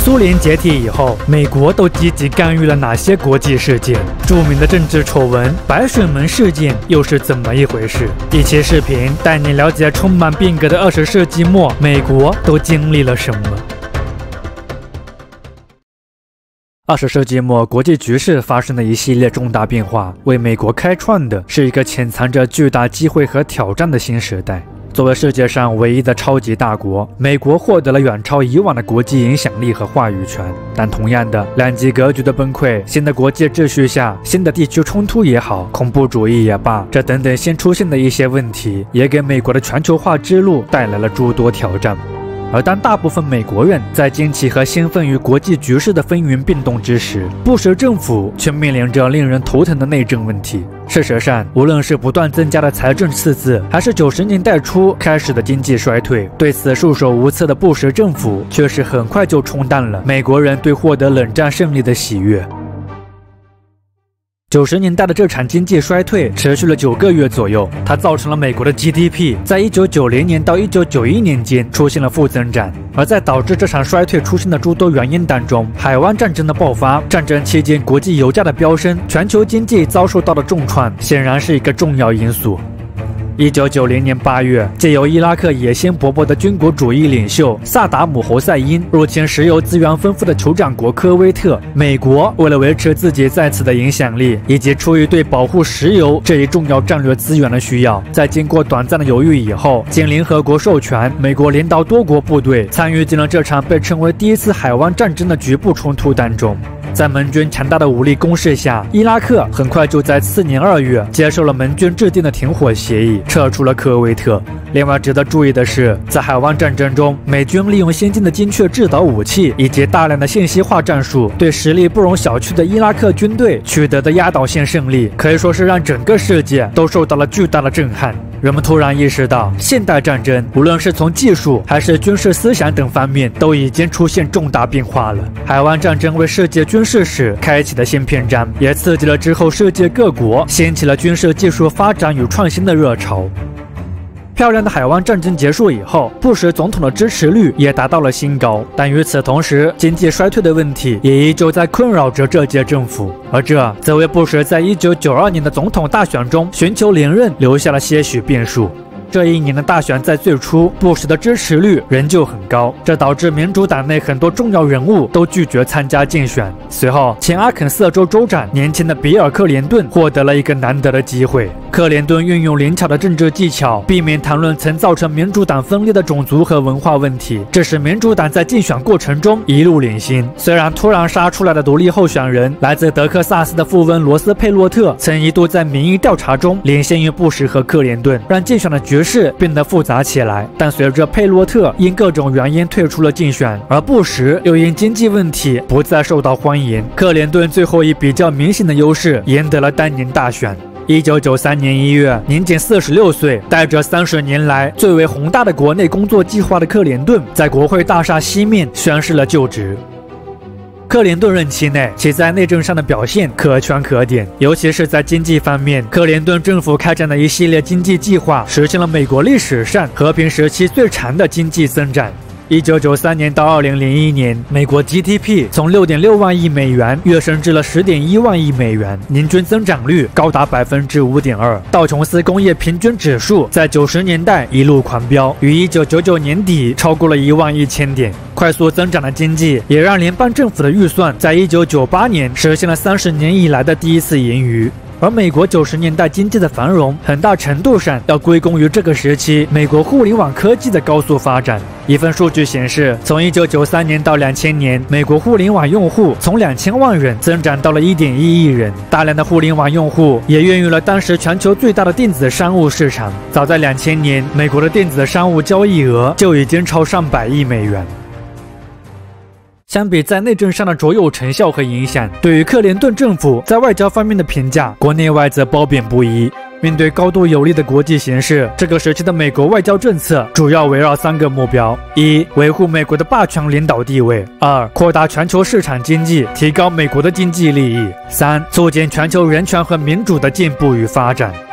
苏联解体以后，美国都积极干预了哪些国际事件？著名的政治丑闻白水门事件又是怎么一回事？一期视频带你了解充满变革的20世纪末美国都经历了什么。20世纪末，国际局势发生了一系列重大变化，为美国开创的是一个潜藏着巨大机会和挑战的新时代。作为世界上唯一的超级大国，美国获得了远超以往的国际影响力和话语权。但同样的，两极格局的崩溃、新的国际秩序下新的地区冲突也好，恐怖主义也罢，这等等新出现的一些问题，也给美国的全球化之路带来了诸多挑战。而当大部分美国人在惊奇和兴奋于国际局势的风云变动之时，布什政府却面临着令人头疼的内政问题。事实上，无论是不断增加的财政赤字，还是90年代初开始的经济衰退，对此束手无策的布什政府却是很快就冲淡了美国人对获得冷战胜利的喜悦。90年代的这场经济衰退持续了9个月左右，它造成了美国的 GDP 在1990年到1991年间出现了负增长。而在导致这场衰退出现的诸多原因当中，海湾战争的爆发、战争期间国际油价的飙升、全球经济遭受到的重创，显然是一个重要因素。1990年8月，借由伊拉克野心勃勃的军国主义领袖萨达姆·侯赛因入侵石油资源丰富的酋长国科威特，美国为了维持自己在此的影响力，以及出于对保护石油这一重要战略资源的需要，在经过短暂的犹豫以后，经联合国授权，美国领导多国部队参与进了这场被称为第一次海湾战争的局部冲突当中。在盟军强大的武力攻势下，伊拉克很快就在次年2月接受了盟军制定的停火协议，撤出了科威特。另外值得注意的是，在海湾战争中，美军利用先进的精确制导武器以及大量的信息化战术，对实力不容小觑的伊拉克军队取得的压倒性胜利，可以说是让整个世界都受到了巨大的震撼。人们突然意识到，现代战争无论是从技术还是军事思想等方面，都已经出现重大变化了。海湾战争为世界军事史开启了新篇章，也刺激了之后世界各国掀起了军事技术发展与创新的热潮。漂亮的海湾战争结束以后，布什总统的支持率也达到了新高，但与此同时，经济衰退的问题也依旧在困扰着这届政府，而这则为布什在1992年的总统大选中寻求连任留下了些许变数。这一年的大选在最初，布什的支持率仍旧很高，这导致民主党内很多重要人物都拒绝参加竞选。随后，前阿肯色州州长年轻的比尔·克林顿获得了一个难得的机会。克林顿运用灵巧的政治技巧，避免谈论曾造成民主党分裂的种族和文化问题，这使民主党在竞选过程中一路领先。虽然突然杀出来的独立候选人来自德克萨斯的富翁罗斯佩洛特曾一度在民意调查中领先于布什和克林顿，让竞选的局势变得复杂起来。但随着佩洛特因各种原因退出了竞选，而布什又因经济问题不再受到欢迎，克林顿最后以比较明显的优势赢得了当年大选。1993年1月，年仅46岁，带着30年来最为宏大的国内工作计划的克林顿，在国会大厦西面宣誓了就职。克林顿任期内，其在内政上的表现可圈可点，尤其是在经济方面，克林顿政府开展的一系列经济计划，实现了美国历史上和平时期最长的经济增长。1993年到2001年，美国 GDP 从6.6万亿美元跃升至了10.1万亿美元，年均增长率高达5.2%。道琼斯工业平均指数在90年代一路狂飙，于1999年底超过了11000点。快速增长的经济也让联邦政府的预算在1998年实现了30年以来的第一次盈余。而美国90年代经济的繁荣，很大程度上要归功于这个时期美国互联网科技的高速发展。一份数据显示，从1993年到2000年，美国互联网用户从2000万人增长到了1.1亿人。大量的互联网用户也孕育了当时全球最大的电子商务市场。早在2000年，美国的电子商务交易额就已经超上100亿美元。相比在内政上的卓有成效和影响，对于克林顿政府在外交方面的评价，国内外则褒贬不一。面对高度有利的国际形势，这个时期的美国外交政策主要围绕3个目标：一、维护美国的霸权领导地位；二、扩大全球市场经济，提高美国的经济利益；三、促进全球人权和民主的进步与发展。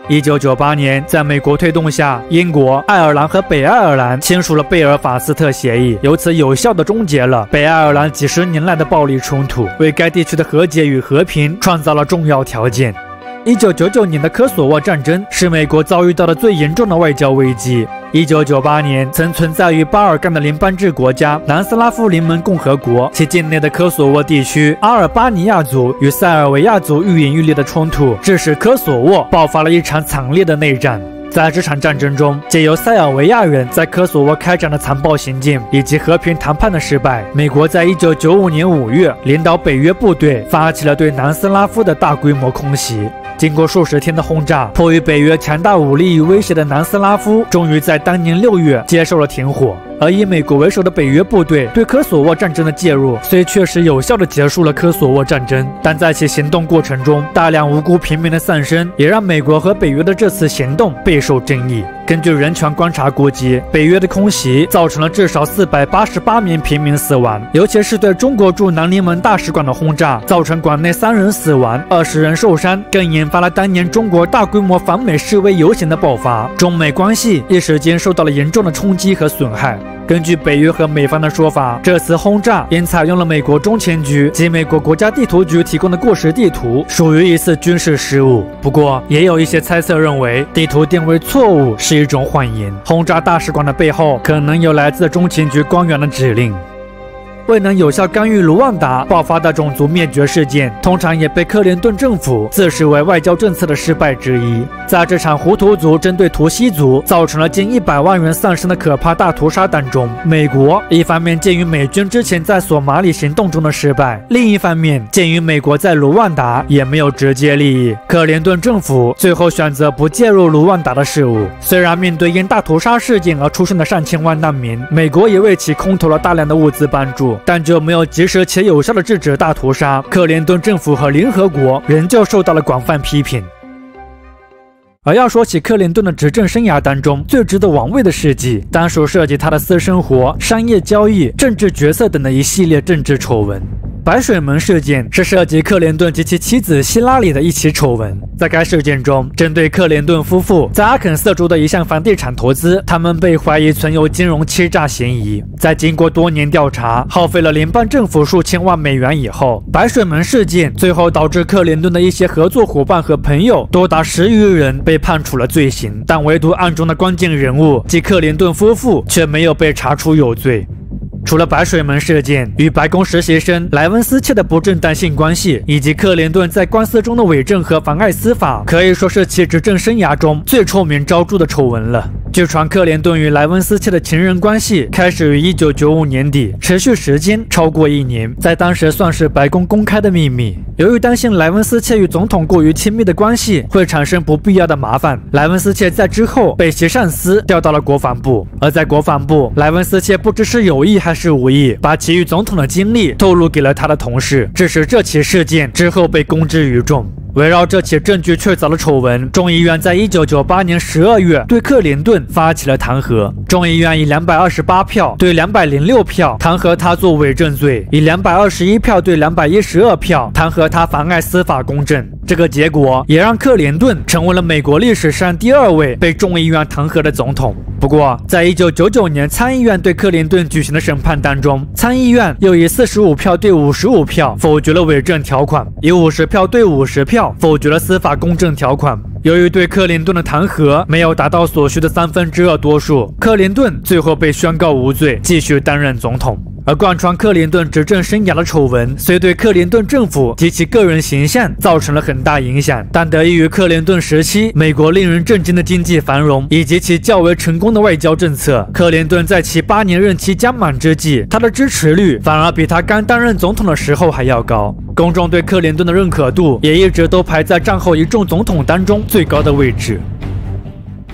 1998年，在美国推动下，英国、爱尔兰和北爱尔兰签署了贝尔法斯特协议，由此有效地终结了北爱尔兰几十年来的暴力冲突，为该地区的和解与和平创造了重要条件。1999年的科索沃战争是美国遭遇到的最严重的外交危机。1998年，曾存在于巴尔干的联邦制国家南斯拉夫联盟共和国其境内的科索沃地区，阿尔巴尼亚族与塞尔维亚族愈演愈烈的冲突，致使科索沃爆发了一场惨烈的内战。在这场战争中，借由塞尔维亚人在科索沃开展的残暴行径以及和平谈判的失败，美国在1995年5月领导北约部队发起了对南斯拉夫的大规模空袭。经过数十天的轰炸，迫于北约强大武力与威胁的南斯拉夫终于在当年6月接受了停火。而以美国为首的北约部队对科索沃战争的介入，虽确实有效地结束了科索沃战争，但在其行动过程中，大量无辜平民的丧生，也让美国和北约的这次行动备受争议。根据人权观察估计，北约的空袭造成了至少488名平民死亡，尤其是对中国驻南联盟大使馆的轰炸，造成馆内3人死亡、20人受伤，更引发了当年中国大规模反美示威游行的爆发，中美关系一时间受到了严重的冲击和损害。根据北约和美方的说法，这次轰炸因采用了美国中情局及美国国家地图局提供的过时地图，属于一次军事失误。不过，也有一些猜测认为，地图定位错误是一种谎言，轰炸大使馆的背后可能有来自中情局官员的指令。未能有效干预卢旺达爆发的种族灭绝事件，通常也被克林顿政府自视为外交政策的失败之一。在这场胡图族针对图西族造成了近100万人丧生的可怕大屠杀当中，美国一方面鉴于美军之前在索马里行动中的失败，另一方面鉴于美国在卢旺达也没有直接利益，克林顿政府最后选择不介入卢旺达的事务。虽然面对因大屠杀事件而出生的上千万难民，美国也为其空投了大量的物资帮助，但就没有及时且有效地制止大屠杀。克林顿政府和联合国仍旧受到了广泛批评。而要说起克林顿的执政生涯当中最值得玩味的事迹，当属涉及他的私生活、商业交易、政治决策等的一系列政治丑闻。白水门事件是涉及克林顿及其妻子希拉里的一起丑闻。在该事件中，针对克林顿夫妇在阿肯色州的一项房地产投资，他们被怀疑存有金融欺诈嫌疑。在经过多年调查，耗费了联邦政府数千万美元以后，白水门事件最后导致克林顿的一些合作伙伴和朋友多达10余人被判处了罪行，但唯独案中的关键人物即克林顿夫妇却没有被查出有罪。除了白水门事件与白宫实习生莱文斯切的不正当性关系，以及克林顿在官司中的伪证和妨碍司法，可以说是其执政生涯中最臭名昭著的丑闻了。据传，克林顿与莱文斯切的情人关系开始于1995年底，持续时间超过1年，在当时算是白宫公开的秘密。由于担心莱文斯切与总统过于亲密的关系会产生不必要的麻烦，莱文斯切在之后被其上司调到了国防部。而在国防部，莱文斯切不知是有意还是无意，把其与总统的经历透露给了他的同事，致使这起事件之后被公之于众。围绕这起证据确凿的丑闻，众议院在1998年12月对克林顿发起了弹劾。众议院以228票对206票弹劾他做伪证罪，以221票对212票弹劾他妨碍司法公正。这个结果也让克林顿成为了美国历史上第2位被众议院弹劾的总统。不过，在1999年参议院对克林顿举行的审判当中，参议院又以45票对55票否决了伪证条款，以50票对50票否决了司法公正条款。由于对克林顿的弹劾没有达到所需的2/3多数，克林顿最后被宣告无罪，继续担任总统。而贯穿克林顿执政生涯的丑闻，虽对克林顿政府及其个人形象造成了很大影响，但得益于克林顿时期美国令人震惊的经济繁荣以及其较为成功的外交政策，克林顿在其8年任期将满之际，他的支持率反而比他刚担任总统的时候还要高。公众对克林顿的认可度也一直都排在战后一众总统当中最高的位置。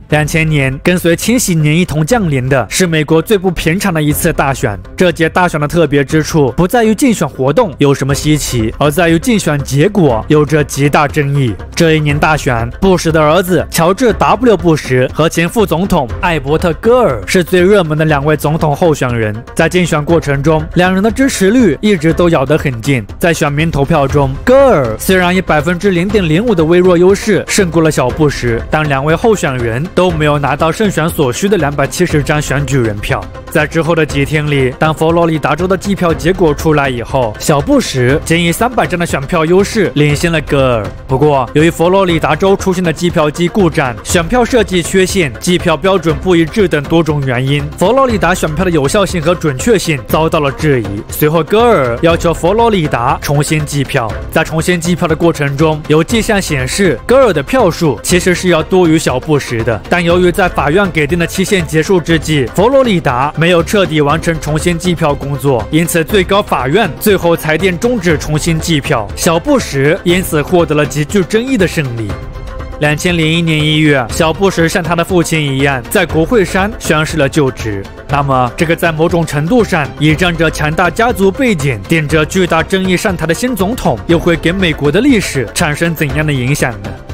2000年，跟随千禧年一同降临的是美国最不平常的一次大选。这届大选的特别之处不在于竞选活动有什么稀奇，而在于竞选结果有着极大争议。这一年大选，布什的儿子乔治 ·W. 布什和前副总统艾伯特·戈尔是最热门的2位总统候选人。在竞选过程中，两人的支持率一直都咬得很近。在选民投票中，戈尔虽然以0.05%的微弱优势胜过了小布什，但2位候选人都没有拿到胜选所需的270张选举人票。在之后的几天里，当佛罗里达州的计票结果出来以后，小布什仅以300张的选票优势领先了戈尔。不过，由于佛罗里达州出现的计票机故障、选票设计缺陷、计票标准不一致等多种原因，佛罗里达选票的有效性和准确性遭到了质疑。随后，戈尔要求佛罗里达重新计票。在重新计票的过程中，有迹象显示戈尔的票数其实是要多于小布什的，但由于在法院给定的期限结束之际，佛罗里达没有彻底完成重新计票工作，因此最高法院最后裁定终止重新计票，小布什因此获得了极具争议的胜利。2001年1月，小布什像他的父亲一样，在国会山宣誓了就职。那么，这个在某种程度上倚仗着强大家族背景、顶着巨大争议上台的新总统，又会给美国的历史产生怎样的影响呢？